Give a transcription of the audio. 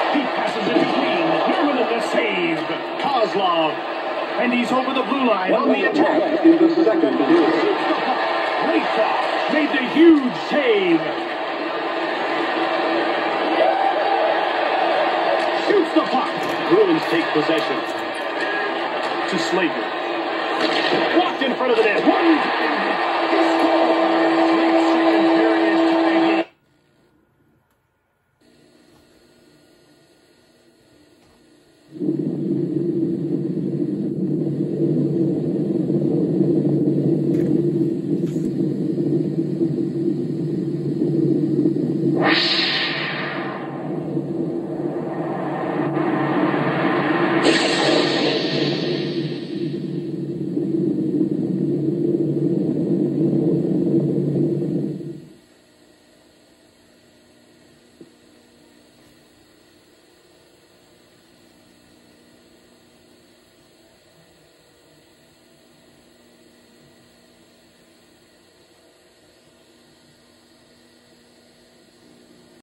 He passes it between. Norman at the save. Kozlov. And he's over the blue line on the attack. In the second period. Leithoff made the huge save. Shoots the puck. Bruins take possession. To Slater. Blocked in front of the net. One time. Late second period tie game.